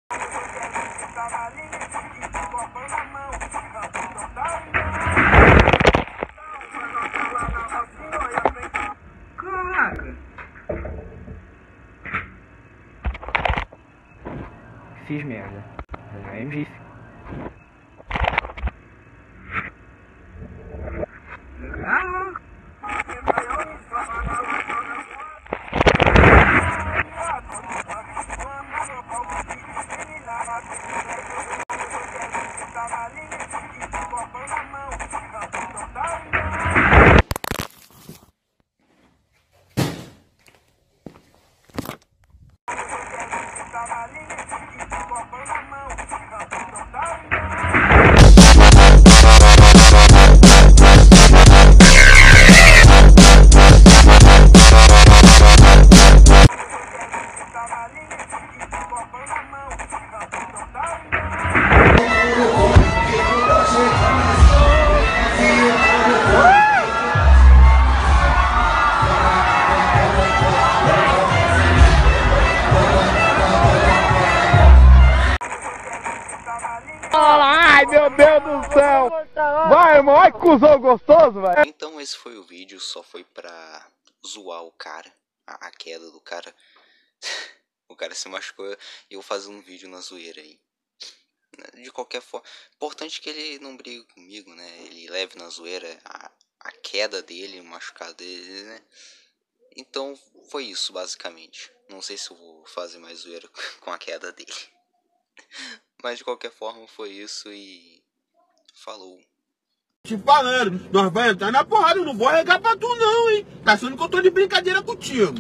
Caraca! Fiz merda. Já me disse. Ai, meu Deus do céu! Vai, irmão, ai que cuzão gostoso, velho! Então esse foi o vídeo, só foi pra zoar o cara, a queda do cara. O cara se machucou e eu vou fazer um vídeo na zoeira aí. De qualquer forma, importante que ele não brigue comigo, né? Ele leve na zoeira a queda dele, o machucado dele, né? Então foi isso basicamente. Não sei se eu vou fazer mais zoeira com a queda dele. Mas de qualquer forma foi isso e falou. Te falando, nós vamos entrar na porrada, eu não vou arregar pra tu não, hein? Tá achando que eu tô de brincadeira contigo.